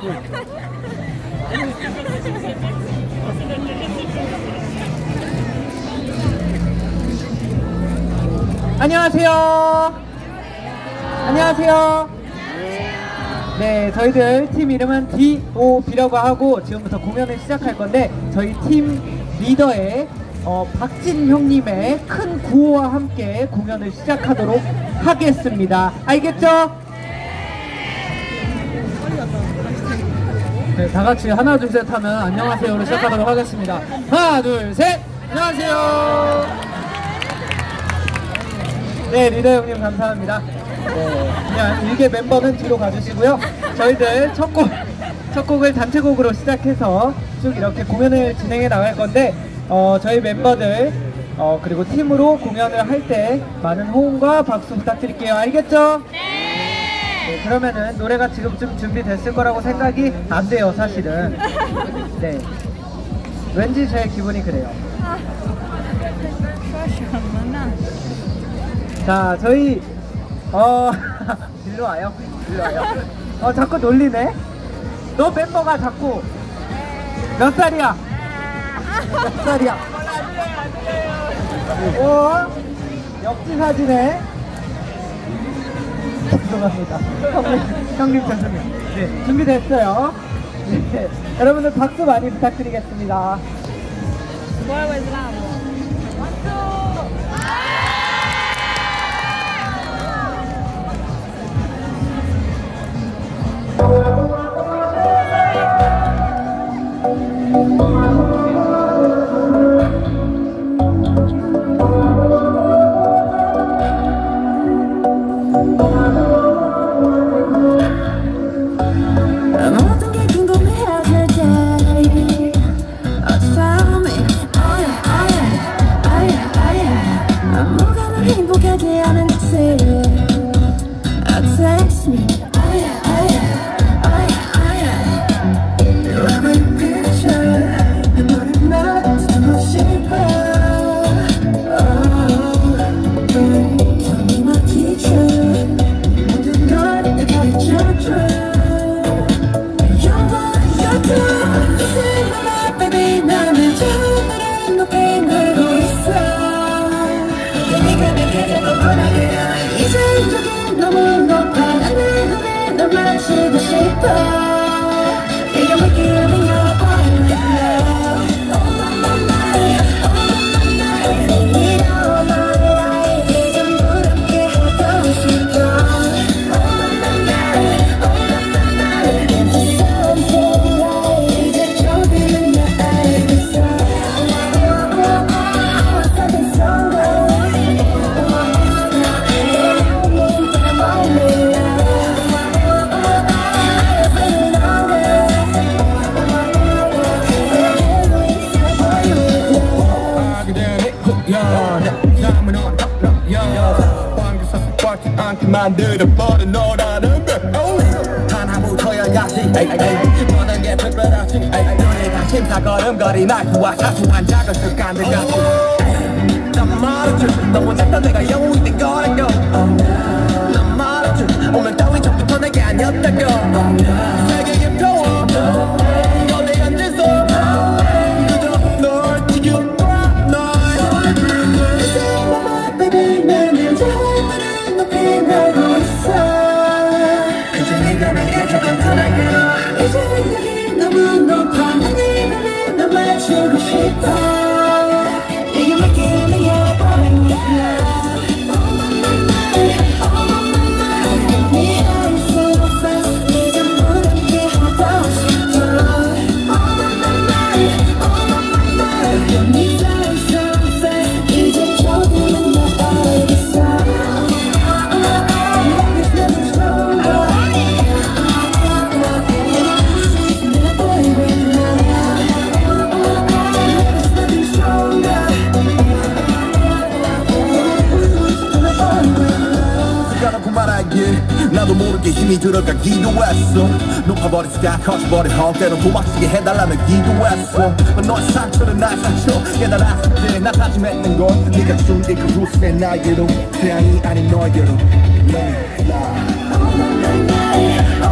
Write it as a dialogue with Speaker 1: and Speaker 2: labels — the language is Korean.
Speaker 1: 안녕하세요. 안녕하세요. 네, 저희들 팀 이름은 DOB라고 하고 지금부터 공연을 시작할 건데 저희 팀 리더의 박진 형님의 큰 구호와 함께 공연을 시작하도록 하겠습니다. 알겠죠? 네, 다 같이 하나 둘 셋 하면 안녕하세요로 시작하도록 하겠습니다. 하나 둘 셋. 안녕하세요. 네, 리더 형님 감사합니다. 네, 그냥 일개 멤버는 뒤로 가주시고요. 저희들 첫 곡을 단체곡으로 시작해서 쭉 이렇게 공연을 진행해 나갈 건데 저희 멤버들 그리고 팀으로 공연을 할 때 많은 호응과 박수 부탁드릴게요. 알겠죠? 네, 그러면은 노래가 지금쯤 준비됐을 거라고 생각이 안 돼요, 사실은. 네, 왠지 제 기분이 그래요. 자, 저희 일로 와요. 일로 와요. 자꾸 놀리네. 너 멤버가 자꾸 몇 살이야? 몇 살이야? 역지 사진에 죄송합니다. 형님 죄송해요. 네, 준비됐어요. 네, 여러분들 박수 많이 부탁드리겠습니다.
Speaker 2: 뭐라고 했나?
Speaker 3: 만들어버린 너라는 걸 하나부터여야지 너는 게 특별하지 너희가 침사걸음거리 말투와 사소한 작은 습관들같이 난 말했지 너무 작다 내가 영웅이 된 거라고 난 말했지 오늘 따윈 처음부터 내게 아니었다고 세계에 펴워 너내 앉아서 그저 널 지켜봐 널 Baby 나는 잘못을 높이 날고 있어 그저 네가 내게 조금 편하게 이제 생각이 너무 높아 하늘을 너 맞추고 싶어 이게 느낌이야 boring love Oh my mind, oh my mind 네 eyes so fast 이제 모르게 하고 싶어 Oh my mind, oh my mind 네 eyes so fast 이제 조금은 더 알겠어 나도 모르게 힘이 들어가기도 했어 높아버린 스카 커져버린 헛 때론 도망치게 해달라며 기도했어 너의 상처는 나의 상처 깨달았을 때 나 다짐했는 건 네가 숨긴 그 후스의 나에게로 태양이 아닌 너에게로 Let me fly